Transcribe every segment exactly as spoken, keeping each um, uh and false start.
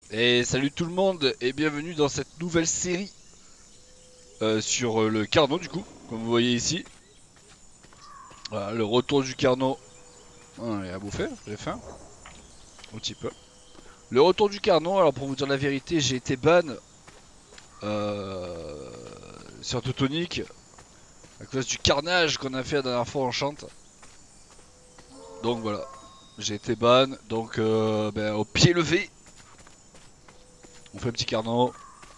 Et salut tout le monde et bienvenue dans cette nouvelle série euh, sur euh, le Carnot du coup, comme vous voyez ici. Voilà, le retour du Carnot. Ah, il a bouffé, j'ai faim, un petit peu. Le retour du Carnot, alors pour vous dire la vérité, j'ai été ban euh, sur Teutonic à cause du carnage qu'on a fait la dernière fois en chante. Donc voilà, j'ai été ban, donc euh, ben, au pied levé, on fait un petit Carnot.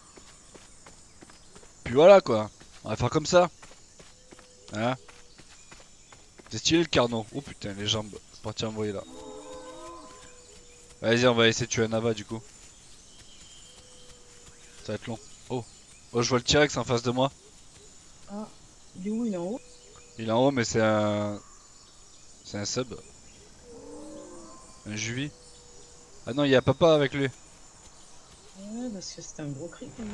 Puis voilà quoi, on va faire comme ça. Hein. C'est stylé le Carnot. Oh putain, les jambes, c'est parti envoyer là. Vas-y, on va essayer de tuer un Nava du coup. Ça va être long. Oh. Oh, je vois le T-Rex en face de moi. Ah, il est où? Il est en haut? Il est en haut, mais c'est un. C'est un sub. Un Juvi. Ah non, il y a papa avec lui. Ouais, parce que c'était un gros cri quand même.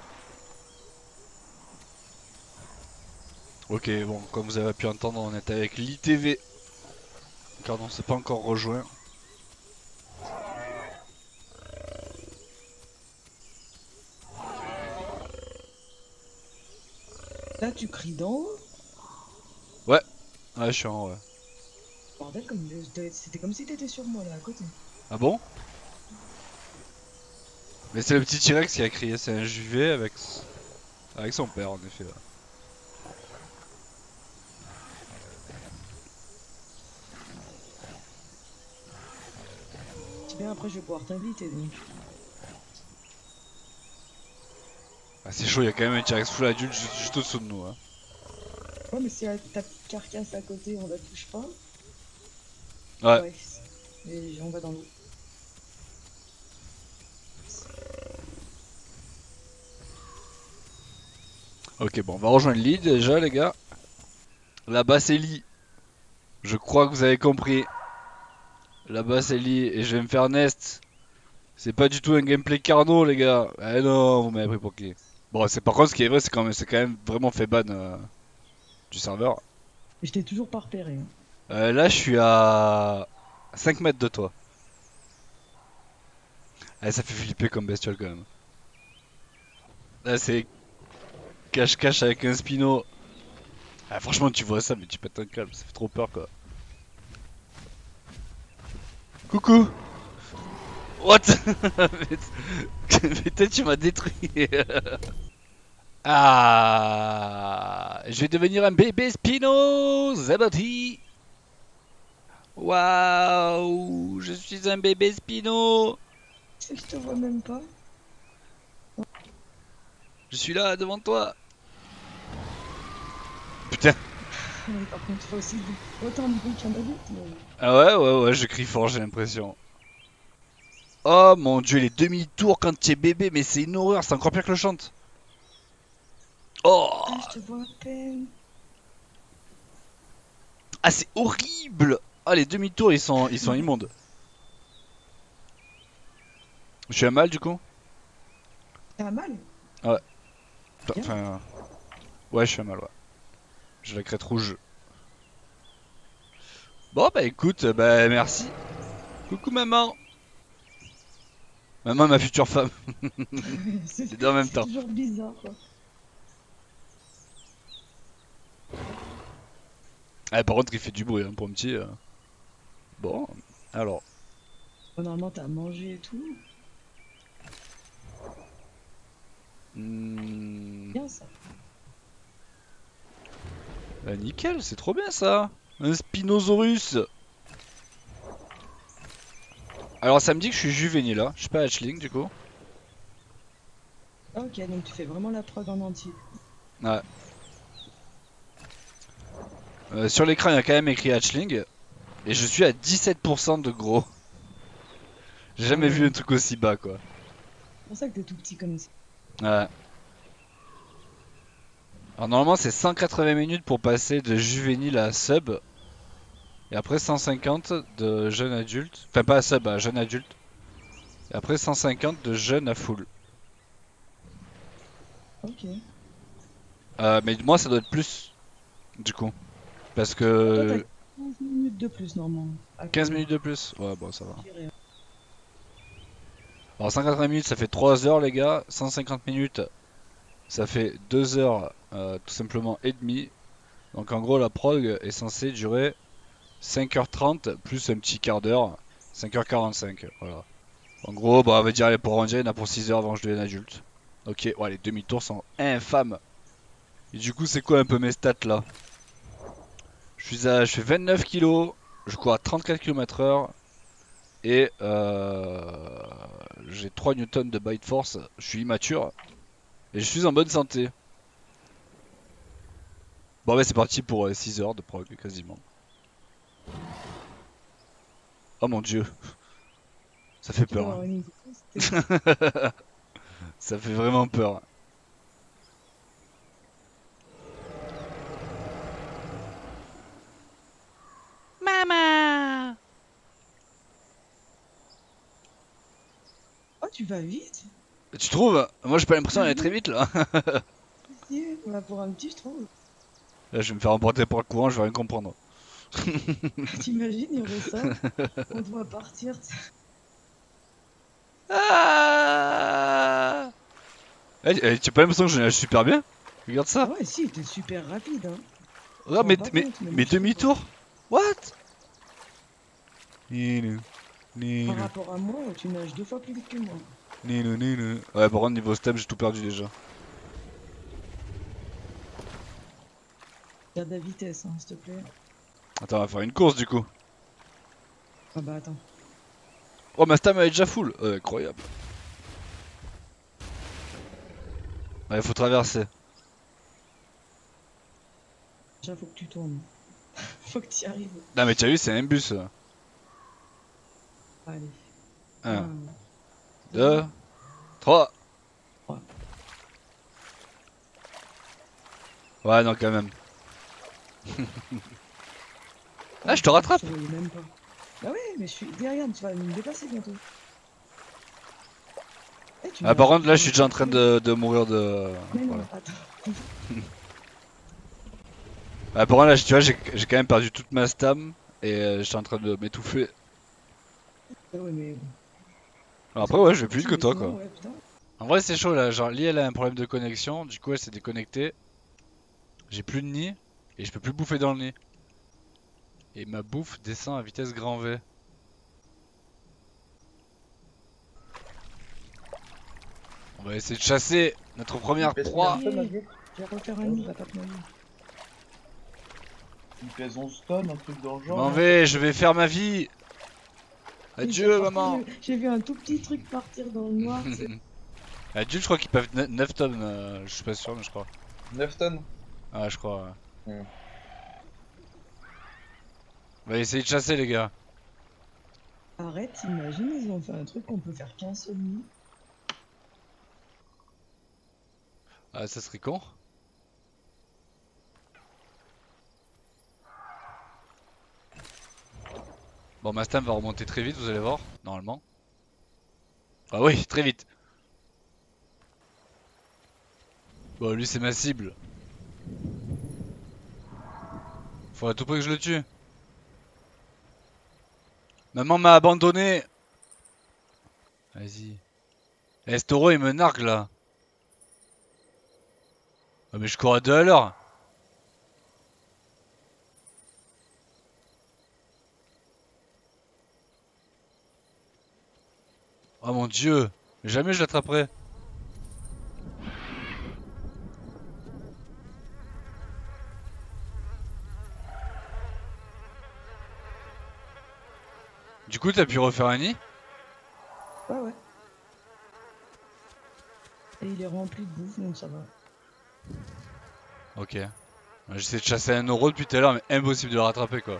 Ok, bon, comme vous avez pu entendre, on est avec l'I T V. Car on s'est pas encore rejoint. Là, tu cries d'en haut? Ouais. Ouais, je suis en haut, ouais. Bordel, comme je- c'était comme si t'étais sur moi là à côté. Ah bon? Mais c'est le petit T-Rex qui a crié. C'est un Juvi avec. Avec son père, en effet. Là. Si bien après, je vais pouvoir t'inviter donc. Ah, c'est chaud, il y a quand même un T-Rex full adulte juste, juste au-dessous de nous. Hein. Ouais, mais si ta carcasse à côté, on la touche pas. Ouais. Ouais, et on va dans l'eau. Ok, bon, on va rejoindre Lee déjà, les gars. Là-bas, c'est Lee. Je crois que vous avez compris. Là-bas c'est Lee et je vais me faire Nest. C'est pas du tout un gameplay Carnot les gars. Eh non, vous m'avez pris pour qui? Bon, c'est par contre ce qui est vrai, c'est quand même, c'est quand même vraiment fait ban euh, du serveur. Et je t'ai toujours pas repéré. Hein. Euh, là, je suis à cinq mètres de toi. Eh, ça fait flipper comme bestiole quand même. Là, c'est cache-cache avec un Spino. Ah, franchement, tu vois ça, mais tu pètes un câble, ça fait trop peur quoi. Coucou! What? Mais toi, tu m'as détruit. Ah, je vais devenir un bébé Spino, Zabati. Waouh, je suis un bébé Spino. C'est que je te vois même pas. Je suis là devant toi. Putain. Mais par contre, faut aussi autant de bruit qu'un adulte. Mais... Ah ouais, ouais, ouais, je crie fort, j'ai l'impression. Oh mon dieu, les demi-tours quand tu es bébé, mais c'est une horreur, c'est encore pire que le chante. Oh, Ah, je te vois à peine. ah c'est horrible. Ah les demi-tours, ils sont, ils sont immondes. Je suis à mal du coup. T'as mal? Ouais. Bien. Enfin, ouais, je suis à mal, ouais. J'ai la crête rouge. Bon bah écoute, bah merci. Coucou maman. Maman, ma future femme. c'est Les deux en même c'est temps. toujours bizarre quoi. Ah, par contre, il fait du bruit hein, pour un petit. euh. Bon, alors. Bon, normalement, t'as mangé et tout. Hmm, Bien ça. bah, nickel, c'est trop bien ça. Un Spinosaurus. Alors, ça me dit que je suis juvénile là. Je suis pas hatchling du coup. Ok, donc tu fais vraiment la prod en entier. Ouais. Euh, sur l'écran, il y a quand même écrit hatchling. Et je suis à dix-sept pour cent de gros. J'ai Ah jamais vu un ouais. truc aussi bas quoi. C'est pour ça que t'es tout petit comme ça. Ouais. Alors, normalement, c'est cent quatre-vingts minutes pour passer de juvénile à sub. Et après cent cinquante de jeune adulte. Enfin, pas à sub, à jeune adulte. Et après cent cinquante de jeune à full. Ok. Euh, mais moi, ça doit être plus, du coup. Parce Ah, toi, t'as que quinze minutes de plus normalement à quinze courir. minutes de plus. Ouais, bon, ça va. Je dirais. Alors cent quatre-vingts minutes ça fait trois heures les gars, cent cinquante minutes ça fait deux heures euh, tout simplement et demie. Donc en gros la prog est censée durer cinq heures trente plus un petit quart d'heure, cinq heures quarante-cinq, voilà. En gros bah on va dire allez pour ranger, il y en a pour six heures avant que je devienne adulte. Ok, ouais les demi-tours sont infâmes. Et du coup c'est quoi un peu mes stats là? Je suis à, je fais vingt-neuf kilos, je cours à trente-quatre kilomètres heure et euh, j'ai trois newtons de bite force, je suis immature et je suis en bonne santé. Bon ouais c'est parti pour euh, six heures de prog quasiment. Oh mon dieu, ça fait Tu dois peur. avoir une grosse tête. Hein. Ça fait vraiment peur. Maman. Oh, tu vas vite? Tu trouves? Moi j'ai pas l'impression Ah d'aller très ouais, vite là. si, bah, pour un petit, je trouve. Là je vais me faire emporter par le courant, je vais rien comprendre. T'imagines, il y aurait ça? On doit partir. Ah eh, eh, tu as pas l'impression que je nage super bien? Regarde ça. Ah ouais, si, t'es super rapide, hein. Tu te Regarde rends mes, pas mes, compte, mais mes moi, je sais pas. demi-tours. What? Ninu, Par ninu, rapport à moi, tu nages deux fois plus vite que moi. ninu, ninu. Ouais par contre niveau step j'ai tout perdu déjà. Garde la vitesse, hein, s'il te plaît. Attends on va faire une course du coup. Ah bah attends. Oh ma stam elle est déjà full. Euh, incroyable. Ouais faut traverser. Déjà, faut que tu tournes. Faut que tu y arrives. Non mais t'as vu c'est un bus. Allez. Un, Un, deux, deux, trois. trois. Ouais non quand même. Ah Oh, je te putain, je rattrape. te voyais même pas. Bah ouais, mais je suis derrière, tu vas me dépasser bientôt. Eh, tu Ah par nages, contre là je tu suis nages déjà en pas train trop. de, de mourir de... Mais Voilà. non, attends. Ah par contre là tu vois j'ai j'ai quand même perdu toute ma stam. Et euh, j'étais en train de m'étouffer. Ah ouais, mais bon. Alors après C'est ouais pas je vais plus vite petit, que mais toi sinon, quoi. ouais, putain. En vrai c'est chaud là, genre Lee elle a un problème de connexion, du coup elle s'est déconnectée. J'ai plus de nid et je peux plus bouffer dans le nid. Et ma bouffe descend à vitesse grand V. On va essayer de chasser notre Il première pèse combien proie. de tonnes, Yeah. Adjou? Je vais refaire un Oh, nid, va pas te noyer. il pèse onze tonnes, un truc dans le Je genre, m'en non? Ça vais, fait je pas vais trop. faire ma vie. Il est déjà Adieu parti, maman. j'ai j'ai vu un tout petit truc partir dans le noir, tu sais. Adieu je crois qu'ils peuvent neuf tonnes, euh, je suis pas sûr mais je crois. neuf tonnes? Ah je crois ouais. Hmm. On va essayer de chasser les gars. Arrête, imagine, ils ont fait un truc qu'on peut faire qu'un seul nid. Ah ça serait con. Bon ma stam va remonter très vite vous allez voir, normalement. Ah oui très vite. Bon lui c'est ma cible. Faut à tout prix que je le tue. Maman m'a abandonné. Vas-y. Eh ce taureau il me nargue là. Ah mais je cours à deux à l'heure. Oh mon dieu. Jamais je l'attraperai. Du coup t'as pu refaire un nid? Ouais, ouais. Et il est rempli de bouffe, donc ça va. Ok. J'essaie de chasser un euro depuis tout à l'heure mais impossible de le rattraper quoi.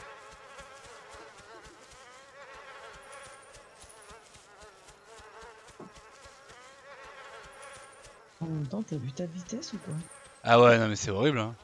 En même temps, t'as vu ta vitesse ou quoi? Ah ouais non mais c'est horrible hein.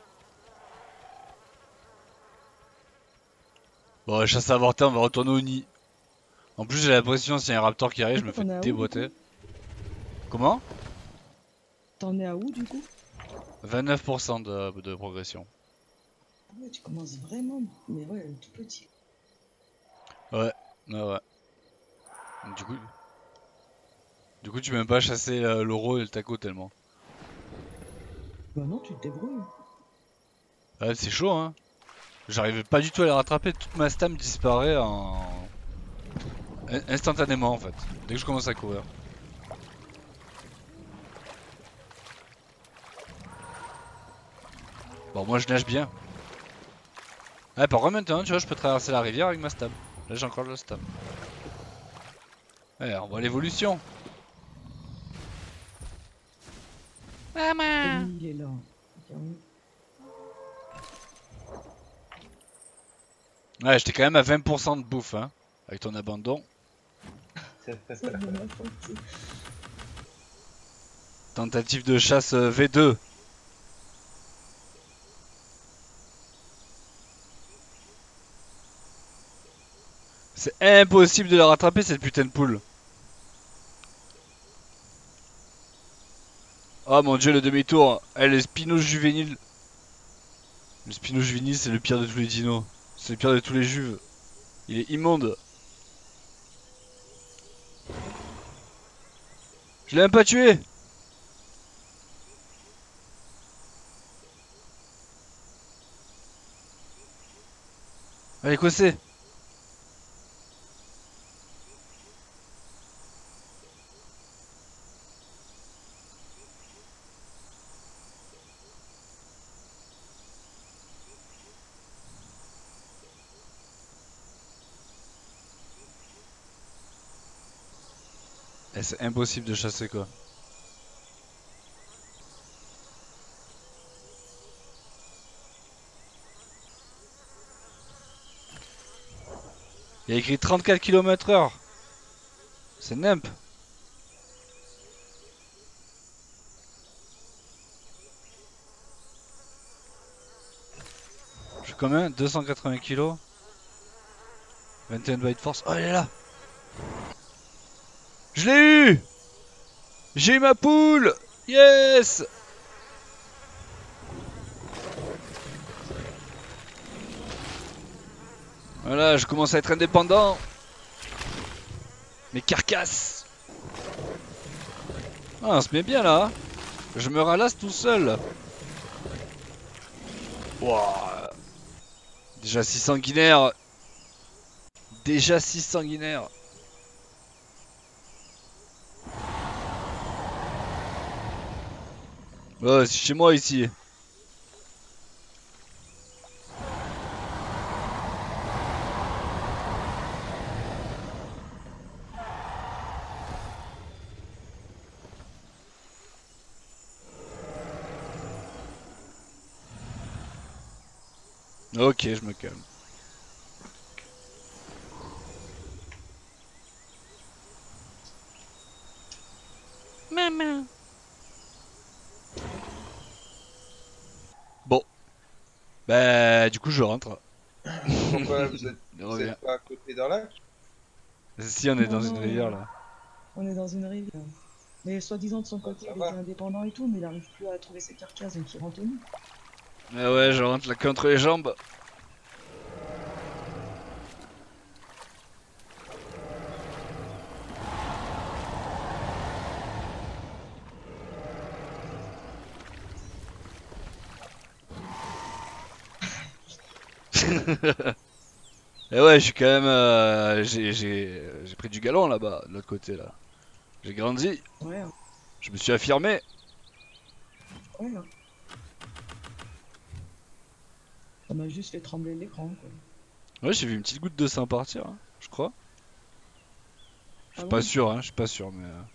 Bon chasse à avorter on va retourner au nid. En plus j'ai l'impression s'il y a un raptor qui arrive je me Attends, fais t'en es à où du déboîter. coup? Comment? T'en es à où du coup? vingt-neuf pour cent de, de progression. Ah ouais, tu commences vraiment, mais ouais, tout petit. Ouais, ouais ouais. Du coup... Du coup, tu peux même pas chasser euh, l'euro et le taco tellement. Bah non, tu te débrouilles. Ouais, c'est chaud, hein. J'arrivais pas du tout à les rattraper. Toute ma stam disparaît en... in- instantanément en fait. Dès que je commence à courir. Bon, moi je nage bien. Ouais, par contre maintenant, tu vois, je peux traverser la rivière avec ma stam. Là, j'ai encore de la stam. Ouais, on voit l'évolution. Et Maman. lui, il est là. Tiens, Ouais, j'étais quand même à vingt pour cent de bouffe, hein. Avec ton abandon. c'est de ma faute. Tentative de chasse euh, V deux. C'est impossible de la rattraper cette putain de poule. Oh mon dieu, le demi-tour. Eh, le Spino juvénile. Le Spino juvénile, c'est le pire de tous les dinos. C'est le pire de tous les juves. Il est immonde. Je l'ai même pas tué. Allez, cossé. Eh, c'est impossible de chasser quoi. Il y a écrit trente-quatre kilomètres heure. C'est nimp. Je fais combien? deux cent quatre-vingts kilos. vingt et un bytes force. Oh, elle est là. Je l'ai eu. J'ai eu ma poule. Yes. Voilà, je commence à être indépendant. Mes carcasses. Ah, on se met bien là. Je me ralasse tout seul. Wouah. Déjà six sanguinaires. Déjà six sanguinaires. Oh, c'est chez moi ici. Ok, je me calme. Maman. Bon. Bah, du coup, je rentre. Pourquoi vous êtes, Je vous reviens. êtes pas à côté d'un lac? Si, on est dans Non, une non, rivière là. on est dans une rivière. Mais soi-disant de son Ah, côté, ça il va. était indépendant et tout, mais il arrive plus à trouver ses carcasses, donc il rentre au nous. Ah ouais, je rentre là contre les jambes. Et ouais, je suis quand même. euh, j'ai j'ai- j'ai pris du galon là-bas, de l'autre côté là. J'ai grandi, Ouais, je me suis affirmé. ouais. Hein. Ça m'a juste fait trembler l'écran, quoi. Ouais, j'ai vu une petite goutte de sang partir, hein, je crois. Je Ah suis pas bon? sûr, hein, je suis pas sûr, mais. euh,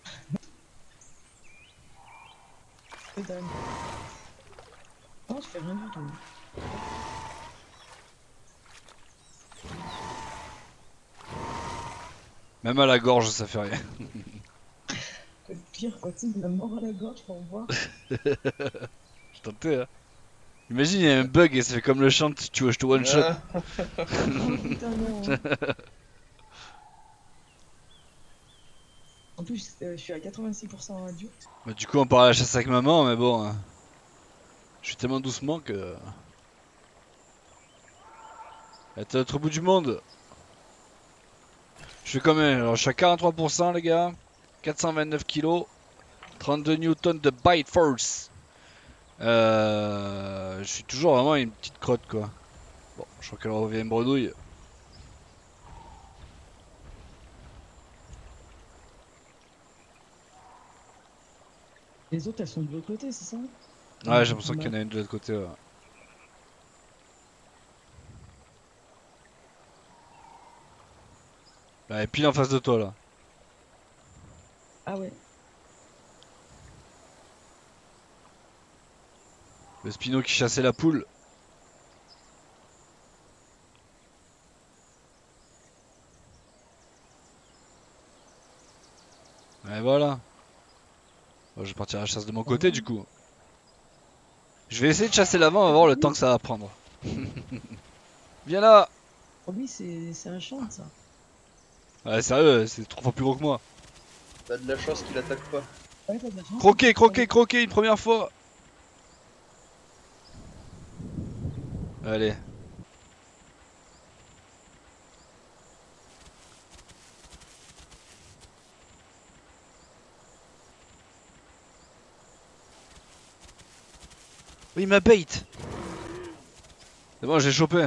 C'est dingue. Non, je fais rien du tout. Même à la gorge, ça fait rien. Le pire, quand il me la mort à la gorge pour voir. Je tentais, hein. Imagine, il y a un bug et ça fait comme le chant, tu vois, je te one shot. Ah, Oh putain, non. En plus, euh, je suis à quatre-vingt-six pour cent adulte. Bah, du coup, on part à la chasse avec maman, mais bon. hein. Je suis tellement doucement que. Elle est à l'autre bout du monde. Je suis combien? Alors, je suis à quarante-trois pour cent, les gars. quatre cent vingt-neuf kilos, trente-deux newtons de bite force. Euh, je suis toujours vraiment une petite crotte quoi. Bon, je crois qu'elle revient bredouille. Les autres, elles sont de l'autre côté, c'est ça? Ouais, j'ai l'impression qu'il y en a une de l'autre côté. Ouais. Elle est pile en face de toi là. Ah ouais. Le Spino qui chassait la poule. Et voilà. Bon, je vais partir à la chasse de mon côté du coup. Je vais essayer de chasser l'avant, on va voir le temps que ça va prendre. Viens là. Oh oui, c'est c'est un champ ça. Ouais, sérieux, c'est trois fois plus gros que moi. T'as de la chance qu'il attaque pas. Ouais, t'as de la chance. Croquer, croquer, croquer une première fois. Allez. Oui, ma bait. C'est bon, j'ai chopé.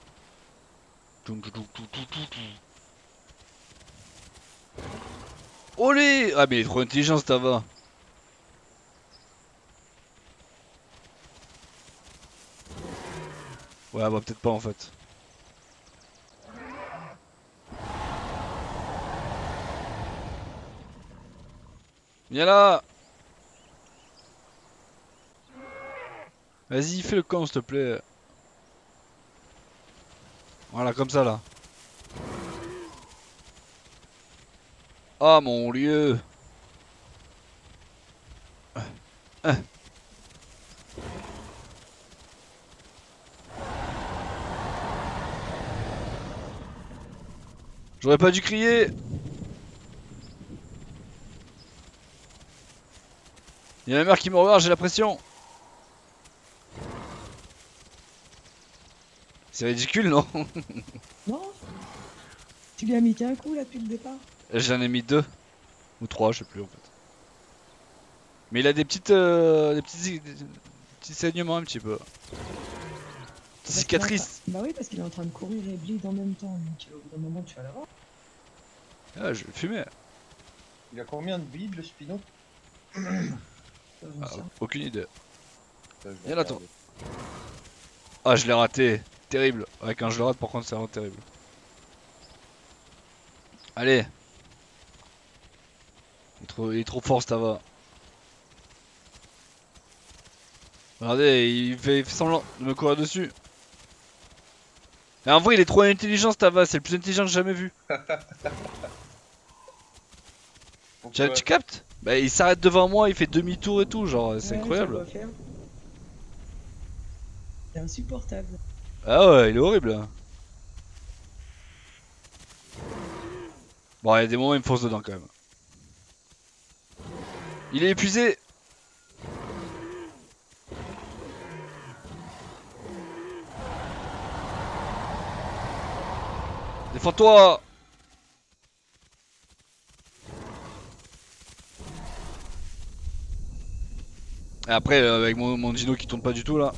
Olé. Ah mais il est trop intelligent ce tabac. Ouais, bah peut-être pas en fait. Viens là. Vas-y, fais le camp s'il te plaît. Voilà, comme ça là. Ah mon lieu. Ah. J'aurais pas dû crier. Il y a ma mère qui me regarde, j'ai la pression. C'est ridicule, non? Non. Tu lui as mis qu'un coup là depuis le départ? J'en ai mis deux. Ou trois, je sais plus en fait. Mais il a des petites. Euh, des petits, des petits saignements un petit peu. Parce Cicatrices. qu'il est en train- Bah oui, parce qu'il est en train de courir et bleed en même temps. Donc au bout d'un moment, tu vas l'avoir. Ah, je vais le fumer. Il a combien de billes le Spino? Ça, j'en Ah, sais rien. aucune idée. Ça, je vais Viens là, toi. regarder. Ah, je l'ai raté. Terrible. Ouais, quand je le rate, par contre, c'est vraiment terrible. Allez. Il est trop, il est trop fort, ça va. Regardez, il fait, il fait semblant de me courir dessus. Mais en vrai, il est trop intelligent, Stava. C'est le plus intelligent que j'ai jamais vu. Tu, Pourquoi? tu captes? Bah, il s'arrête devant moi, il fait demi-tour et tout. Genre, c'est Ouais, incroyable. tu vois faire. C'est insupportable. Ah ouais, il est horrible. Hein. Bon, il y a des moments, il me fonce dedans quand même. Il est épuisé. Défends-toi. Et après, euh, avec mon, mon dino qui tourne pas du tout là.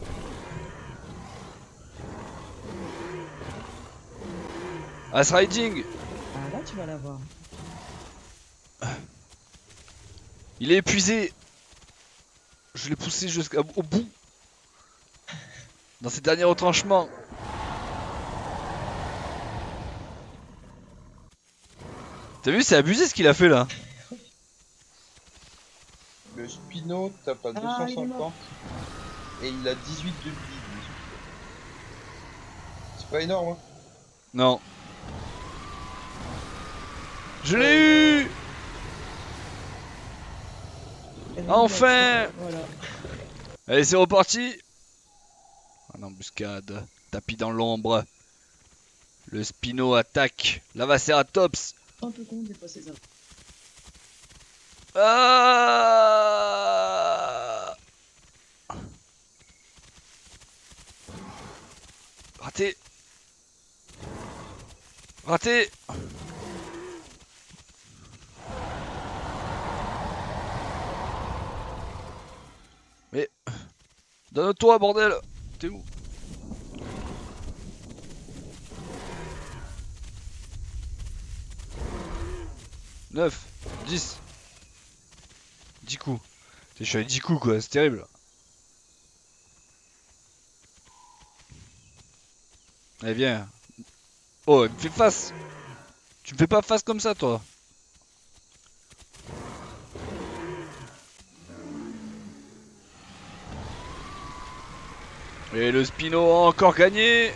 Ice Riding. Ah là, tu vas l'avoir. Il est épuisé. Je l'ai poussé jusqu'au bout. Dans ses derniers retranchements. T'as vu, c'est abusé ce qu'il a fait là. Le Spino tape à Ah, deux il est cent cinquante mort. et il a dix-huit de billes. C'est pas énorme, hein? Non. Je l'ai eu. Elle Enfin. Voilà. Allez, c'est reparti. En embuscade. Tapis dans l'ombre. Le Spino attaque. Lavaceratops. Un peu con des fois ces arbres. Ah. Raté. Mais... Donne-toi, bordel! T'es où? neuf, dix. dix coups. Je suis à dix coups quoi, c'est terrible. Allez viens. Oh, il me fait face. Tu me fais pas face comme ça toi. Et le Spino a encore gagné.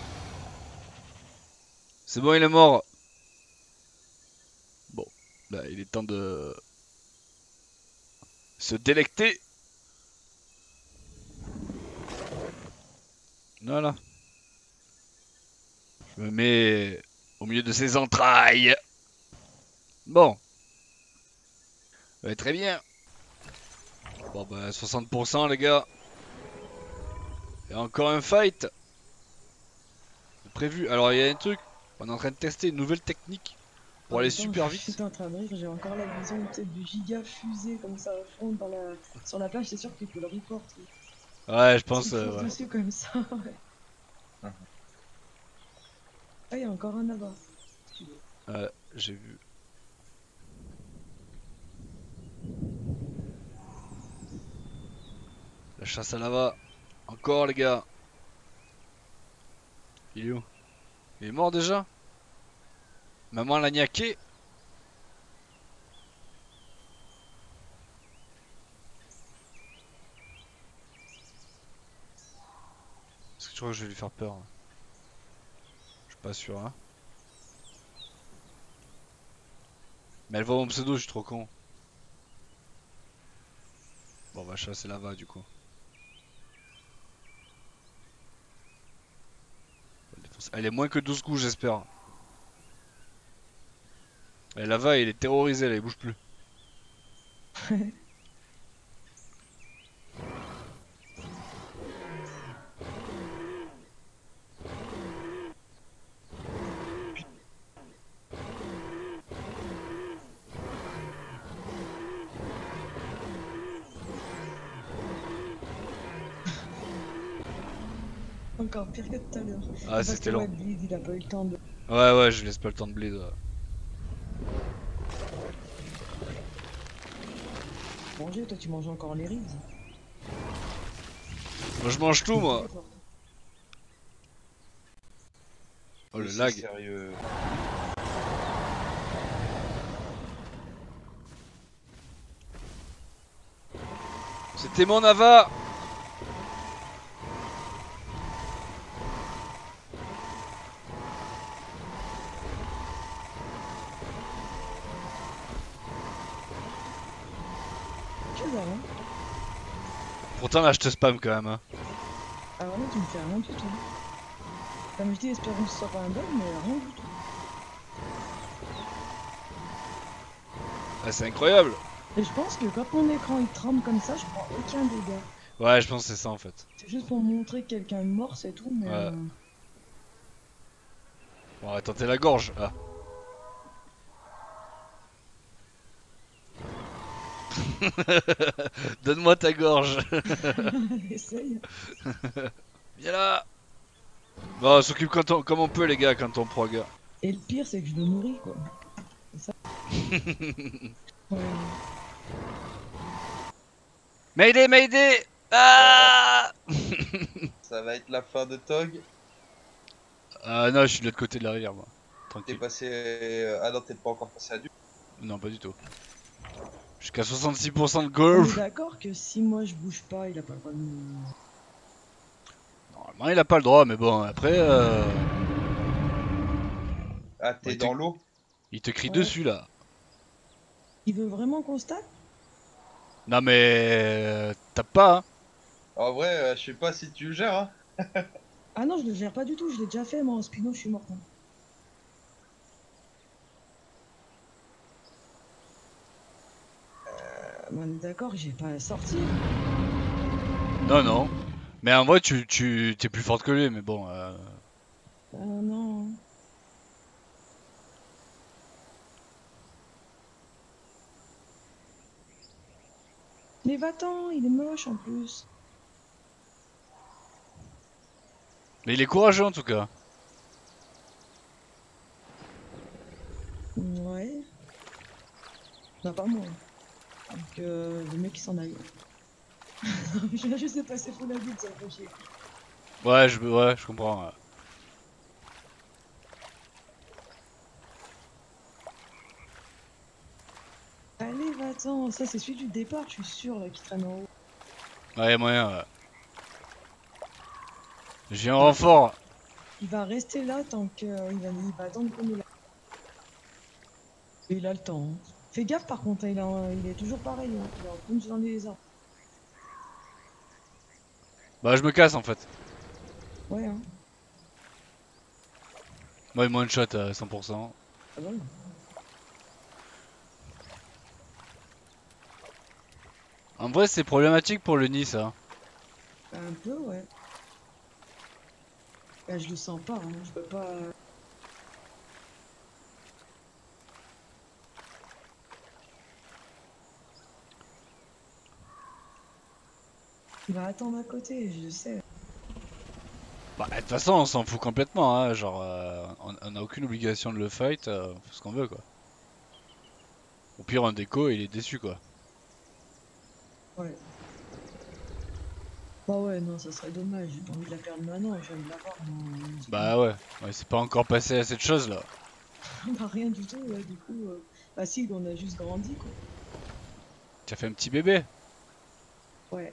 C'est bon, il est mort. Bon, là il est temps de se délecter. Voilà. Je me mets au milieu de ses entrailles. Bon. Ouais, très bien. Bon bah soixante pour cent les gars. Et encore un fight. C'est prévu. Alors il y a un truc. On est en train de tester une nouvelle technique. Pour En aller même temps, super je vite. suis en train de rire, j'ai encore la vision tu sais, du giga fusée comme ça à fond dans la... sur la plage, c'est sûr que tu peux le report. Ouais, je Tu pense. Euh, fonces ouais. dessus comme ça, ouais. Mhm. Ah, il y a encore un là-bas. Ouais, j'ai vu. La chasse à lava. Encore les gars. Il est où? Il est mort déjà? Maman l'a niaqué. Est-ce que tu crois que je vais lui faire peur? Je suis pas sûr hein. Mais elle voit mon pseudo, je suis trop con. Bon, on va chasser lava du coup. Elle est moins que douze coups, j'espère. Et lava, il est terrorisé là, il bouge plus. Encore pire que tout à l'heure. Ah, Parce c'était que ouais, long. Bleed, il a pas eu le temps de... Ouais, ouais, je laisse pas le temps de bleed. Ouais. manger, toi tu manges encore les ribs. Moi, je mange tout, moi. Oh, Mais le c'est lag. sérieux. C'était mon Ava. Que dalle, hein. Pourtant, là, je te spam quand même. Hein. Ah vraiment, tu me fais rien du tout. Comme je dis, espérons que ce soit pas un bug, mais rien du tout. Ah, c'est incroyable. Et je pense que quand mon écran il tremble comme ça, je prends aucun dégât. Ouais, je pense que c'est ça en fait. C'est juste pour montrer que quelqu'un est mort, c'est tout, mais... Ouais. Euh... Bon, on va tenter la gorge. Ah. Donne-moi ta gorge. Essaye. Viens là. Bon, on s'occupe quand on- comme on peut, les gars, quand on prend, gars. Et le pire, c'est que je le nourris, quoi. C'est ça. Ouais. Mayday, Mayday. Ah. Ça va être la fin de Tog. Ah non, je suis de l'autre côté de la rivière, moi. T'es Tranquille. passé. euh, Ah non, t'es pas encore passé à du. Non, pas du tout. Jusqu'à soixante-six pour cent de On est gorge. d'accord que si moi je bouge pas, il a pas le droit de me... Normalement, il a pas le droit, mais bon, après, euh... Ah, t'es Ouais, dans t'es- l'eau. il te crie Ouais. dessus là. Il veut vraiment qu'on se tape? Non, mais euh, tape pas. Hein. En vrai, euh, je sais pas si tu le gères, hein. Ah non, je le gère pas du tout, je l'ai déjà fait, moi, en Spino, je suis mort. Hein. Euh, on est d'accord, j'ai pas sorti. Non, non. Mais en vrai, tu, tu t'es plus forte que lui, mais bon. Euh... Ah non. Mais va-t'en, il est moche en plus. Mais il est courageux en tout cas. Ouais. Non, pas moi. Donc, euh, le mec il s'en aille. je, je sais pas, c'est fou la vie, ça me fait chier. Ouais, je, ouais, je comprends. Ouais. Allez, va-t'en, ça c'est celui du départ, je suis sûr, là, qui traîne en haut. Ouais, moyen. Ouais. J'ai un renfort. Il va rester là tant qu'il va, il va attendre qu'on est là. Et il a le temps. Hein. Fais gaffe par contre, hein, il, a- il est toujours pareil, hein. Il est en punch dans les arbres. Bah, je me casse en fait. Ouais, hein. Moi, il me one shot à cent pour cent. Ah bah oui. En vrai, c'est problématique pour le nid ça. Un peu, ouais. Bah, je le sens pas, hein. Je peux pas. Il va attendre à côté, je le sais. Bah, de toute façon, on s'en fout complètement. Hein. Genre, euh, on on a aucune obligation de le fight. Euh, on fait ce qu'on veut quoi. Au pire, un déco, il est déçu quoi. Ouais. Bah ouais, non, ça serait dommage. J'ai pas envie de la perdre maintenant, je viens de l'avoir. moi. Bah ouais, ouais c'est pas encore passé à cette chose là. Bah rien du tout, ouais, du coup. euh, Bah si, on a juste grandi, quoi. Tu as fait un petit bébé. Ouais.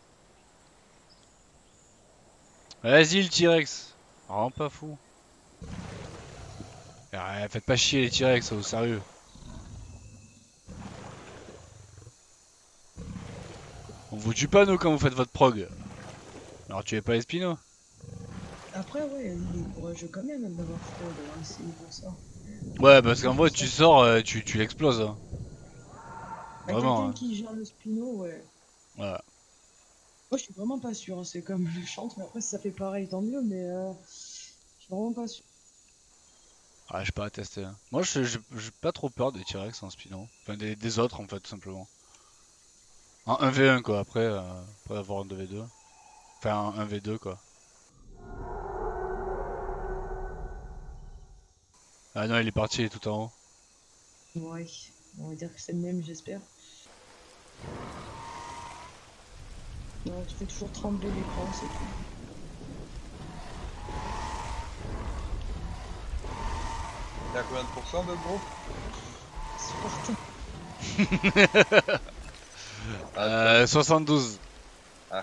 Vas-y le T-Rex. Vraiment pas fou. Ah, faites pas chier les T-Rex, au sérieux. On vous tue pas nous quand vous faites votre prog. Alors tu es pas Espino. Après, ouais, il est courageux quand même d'avoir fait, d'avoir essayé pour ça. Ouais parce qu'en vrai tu sors, euh, tu, tu l'exploses. Hein. Bah, Vraiment. quelqu'un Hein. qui gère le spino, ouais. Voilà. Moi, je suis vraiment pas sûr, hein. C'est comme le chante, mais après, si ça fait pareil, tant mieux, mais euh, je suis vraiment pas sûr. Ah j'ai pas à tester. Hein. Moi je- j'ai j'ai pas trop peur des T-Rex en Spino. Enfin des, des autres en fait tout simplement. En un v un quoi après, euh, après avoir un deux v deux. Enfin un un v deux quoi. Ah non il est parti, il est tout en haut. Ouais, on va dire que c'est le même, j'espère. Non, tu fais toujours trembler l'écran, c'est tout. T'as combien de pourcents de gros? Spartan. Ah, Euh, soixante-douze. Ah.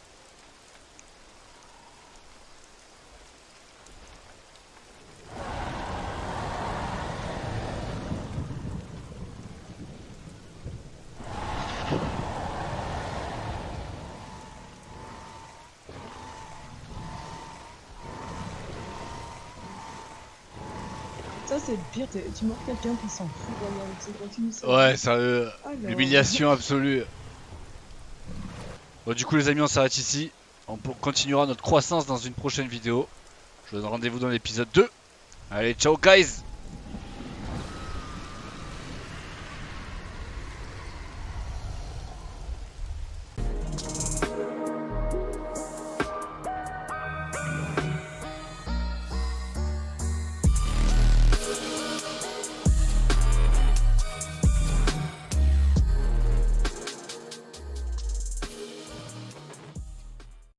Ça, c'est le pire, t'es- tu marques quelqu'un qui s'en fout, regarde, tu continues ça. Ouais sérieux. Alors... L'humiliation absolue. Bon du coup les amis on s'arrête ici. On pour- continuera notre croissance dans une prochaine vidéo. Je vous donne rendez-vous dans l'épisode deux. Allez ciao guys.